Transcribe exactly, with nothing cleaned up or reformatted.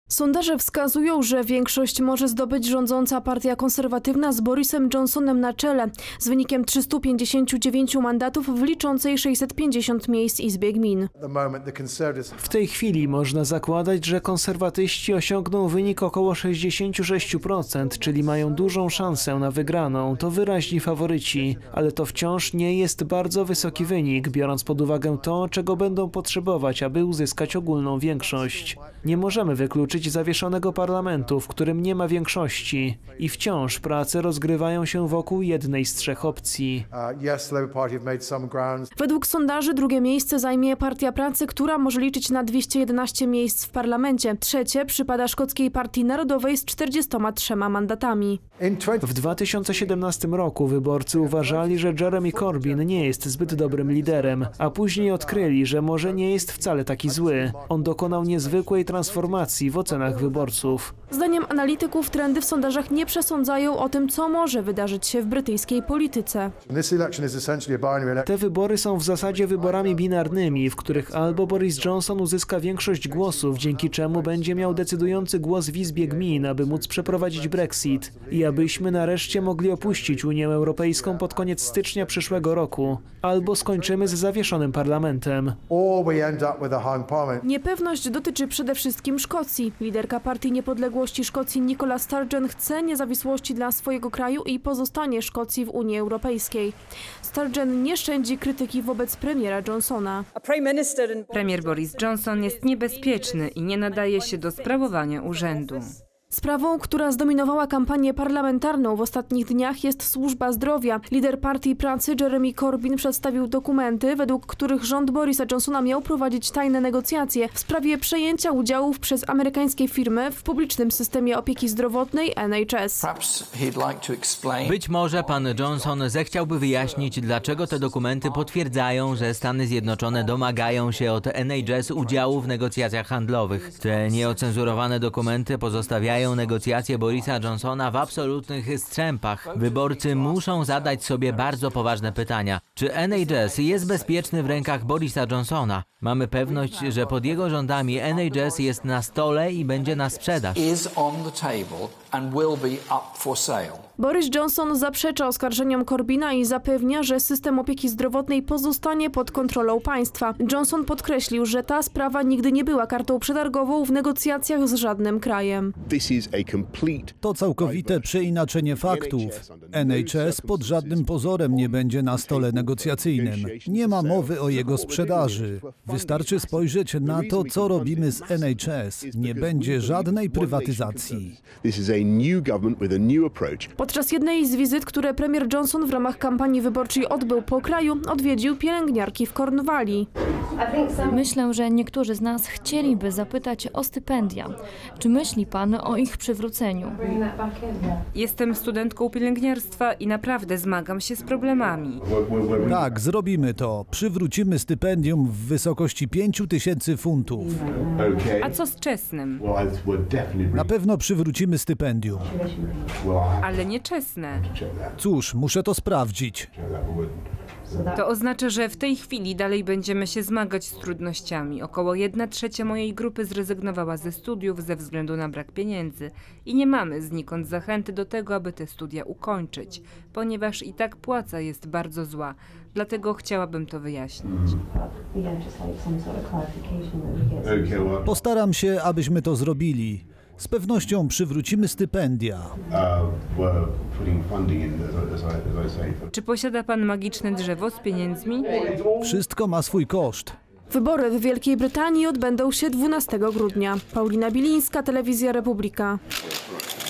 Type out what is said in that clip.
Sondaże wskazują, że większość może zdobyć rządząca partia konserwatywna z Borisem Johnsonem na czele, z wynikiem trzystu pięćdziesięciu dziewięciu mandatów w liczącej sześćset pięćdziesiąt miejsc Izbie Gmin. W tej chwili można zakładać, że konserwatyści osiągną wynik około sześćdziesiąt sześć procent, czyli mają dużą szansę na wygraną. To wyraźni faworyci, ale to wciąż nie jest bardzo wysoki wynik, biorąc pod uwagę to, czego będą potrzebować, aby uzyskać ogólną większość. Nie możemy wykluczyć zawieszonego parlamentu, w którym nie ma większości i wciąż prace rozgrywają się wokół jednej z trzech opcji. Według sondaży drugie miejsce zajmie Partia Pracy, która może liczyć na dwieście jedenaście miejsc w parlamencie. Trzecie przypada Szkockiej Partii Narodowej z czterdziestoma trzema mandatami. W dwa tysiące siedemnastym roku wyborcy uważali, że Jeremy Corbyn nie jest zbyt dobrym liderem, a później odkryli, że może nie jest wcale taki zły. On dokonał niezwykłej transformacji w ocenach wyborców. Zdaniem analityków trendy w sondażach nie przesądzają o tym, co może wydarzyć się w brytyjskiej polityce. Te wybory są w zasadzie wyborami binarnymi, w których albo Boris Johnson uzyska większość głosów, dzięki czemu będzie miał decydujący głos w Izbie Gmin, aby móc przeprowadzić Brexit i abyśmy nareszcie mogli opuścić Unię Europejską pod koniec stycznia przyszłego roku, albo skończymy z zawieszonym parlamentem. Niepewność dotyczy przede wszystkim Szkocji. Liderka Partii Niepodległości Szkocji Nicola Sturgeon chce niezawisłości dla swojego kraju i pozostanie Szkocji w Unii Europejskiej. Sturgeon nie szczędzi krytyki wobec premiera Johnsona. Premier Boris Johnson jest niebezpieczny i nie nadaje się do sprawowania urzędu. Sprawą, która zdominowała kampanię parlamentarną w ostatnich dniach, jest służba zdrowia. Lider Partii Pracy Jeremy Corbyn przedstawił dokumenty, według których rząd Borisa Johnsona miał prowadzić tajne negocjacje w sprawie przejęcia udziałów przez amerykańskie firmy w publicznym systemie opieki zdrowotnej N H S. Być może pan Johnson zechciałby wyjaśnić, dlaczego te dokumenty potwierdzają, że Stany Zjednoczone domagają się od N H S udziału w negocjacjach handlowych. Te nieocenzurowane dokumenty pozostawiają negocjacje Borisa Johnsona w absolutnych strzępach. Wyborcy muszą zadać sobie bardzo poważne pytania. Czy N H S jest bezpieczny w rękach Borisa Johnsona? Mamy pewność, że pod jego rządami N H S jest na stole i będzie na sprzedaż. Boris Johnson zaprzecza oskarżeniom Corbyna i zapewnia, że system opieki zdrowotnej pozostanie pod kontrolą państwa. Johnson podkreślił, że ta sprawa nigdy nie była kartą przetargową w negocjacjach z żadnym krajem. To całkowite przeinaczenie faktów. N H S pod żadnym pozorem nie będzie na stole negocjacyjnym. Nie ma mowy o jego sprzedaży. Wystarczy spojrzeć na to, co robimy z N H S. Nie będzie żadnej prywatyzacji. Podczas jednej z wizyt, które premier Johnson w ramach kampanii wyborczej odbył po kraju, odwiedził pielęgniarki w Cornwalli. Myślę, że niektórzy z nas chcieliby zapytać o stypendia. Czy myśli pan o ich przywróceniu? Jestem studentką pielęgniarstwa i naprawdę zmagam się z problemami. Tak, zrobimy to. Przywrócimy stypendium w wysokości pięciu tysięcy funtów. A co z czesnym? Na pewno przywrócimy stypendium. Ale nie czesne. Cóż, muszę to sprawdzić. To oznacza, że w tej chwili dalej będziemy się zmagać z trudnościami. Około jedna trzecia mojej grupy zrezygnowała ze studiów ze względu na brak pieniędzy i nie mamy znikąd zachęty do tego, aby te studia ukończyć, ponieważ i tak płaca jest bardzo zła. Dlatego chciałabym to wyjaśnić. Postaram się, abyśmy to zrobili. Z pewnością przywrócimy stypendia. Czy posiada pan magiczne drzewo z pieniędzmi? Wszystko ma swój koszt. Wybory w Wielkiej Brytanii odbędą się dwunastego grudnia. Paulina Bilińska, Telewizja Republika.